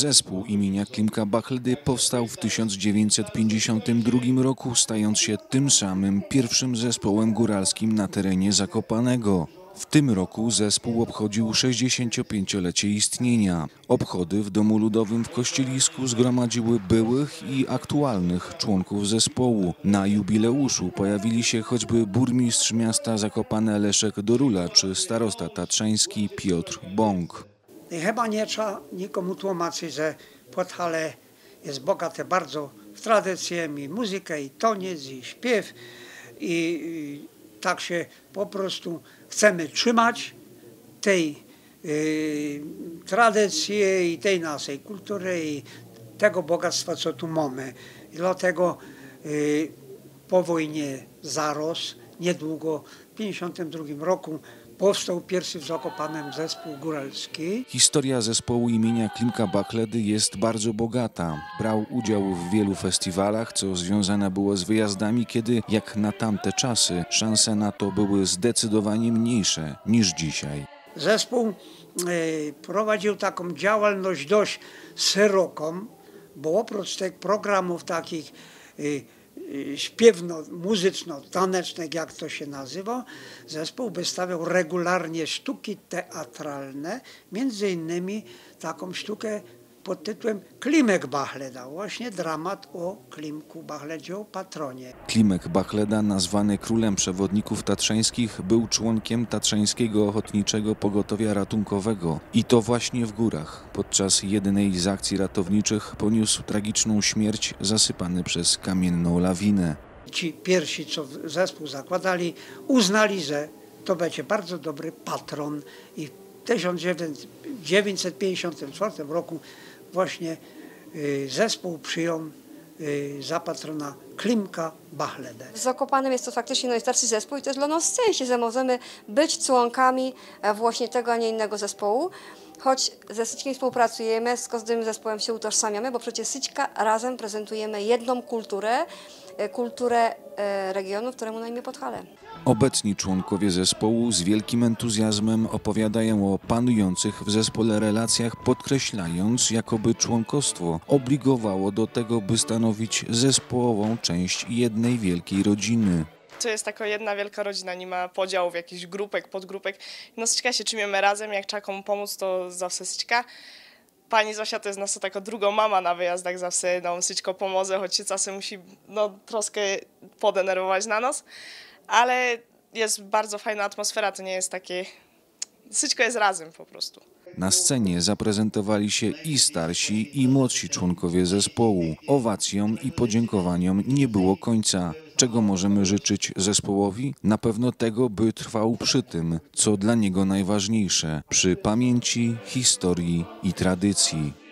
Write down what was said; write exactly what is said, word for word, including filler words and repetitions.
Zespół imienia Klimka Bachledy powstał w tysiąc dziewięćset pięćdziesiątym drugim roku, stając się tym samym pierwszym zespołem góralskim na terenie Zakopanego. W tym roku zespół obchodził sześćdziesięciopięciolecie istnienia. Obchody w Domu Ludowym w Kościelisku zgromadziły byłych i aktualnych członków zespołu. Na jubileuszu pojawili się choćby burmistrz miasta Zakopane Leszek Dorula czy starosta tatrzański Piotr Bąk. I chyba nie trzeba nikomu tłumaczyć, że Podhale jest bogate bardzo w tradycję, i muzykę, i toniec, i śpiew. I, i tak się po prostu chcemy trzymać tej y, tradycji i tej naszej kultury i tego bogactwa, co tu mamy. I dlatego y, po wojnie zaraz, niedługo, w tysiąc dziewięćset pięćdziesiątym drugim roku powstał pierwszy w Zakopanem zespół góralski. Historia zespołu imienia Klimka Bachledy jest bardzo bogata. Brał udział w wielu festiwalach, co związane było z wyjazdami, kiedy, jak na tamte czasy, szanse na to były zdecydowanie mniejsze niż dzisiaj. Zespół y, prowadził taką działalność dość szeroką, bo oprócz tych programów takich y, śpiewno-muzyczno-tanecznych, jak to się nazywa, zespół wystawiał regularnie sztuki teatralne, między innymi taką sztukę pod tytułem Klimek Bachleda, właśnie dramat o Klimku Bachledzie, o patronie. Klimek Bachleda, nazwany królem przewodników tatrzańskich, był członkiem Tatrzańskiego Ochotniczego Pogotowia Ratunkowego. I to właśnie w górach, podczas jednej z akcji ratowniczych, poniósł tragiczną śmierć zasypany przez kamienną lawinę. Ci pierwsi, co zespół zakładali, uznali, że to będzie bardzo dobry patron i w tysiąc dziewięćset pięćdziesiątym czwartym roku właśnie y, zespół przyjął y, za patrona Klimka Bachledę. W Zakopanem jest to faktycznie najstarszy zespół i to jest dla nas szczęście, że możemy być członkami właśnie tego, a nie innego zespołu. Choć ze Syćkiem współpracujemy, z każdym zespołem się utożsamiamy, bo przecież Syćka razem prezentujemy jedną kulturę, kulturę regionu, któremu na imię Podhale. Obecni członkowie zespołu z wielkim entuzjazmem opowiadają o panujących w zespole relacjach, podkreślając, jakoby członkostwo obligowało do tego, by stanowić zespołową część jednej wielkiej rodziny. To jest taka jedna wielka rodzina, nie ma podziałów, jakichś grupek, podgrupek. No Syćka się trzymiemy razem, jak trzeba komu pomóc, to zawsze Syćka. Pani Zosia to jest nasza taka druga mama na wyjazdach, zawsze nam Syćko pomoże, choć się czasem musi no, troszkę podenerwować na nas. Ale jest bardzo fajna atmosfera, to nie jest takie... Syćko jest razem po prostu. Na scenie zaprezentowali się i starsi, i młodsi członkowie zespołu. Owacjom i podziękowaniom nie było końca. Czego możemy życzyć zespołowi? Na pewno tego, by trwał przy tym, co dla niego najważniejsze, przy pamięci, historii i tradycji.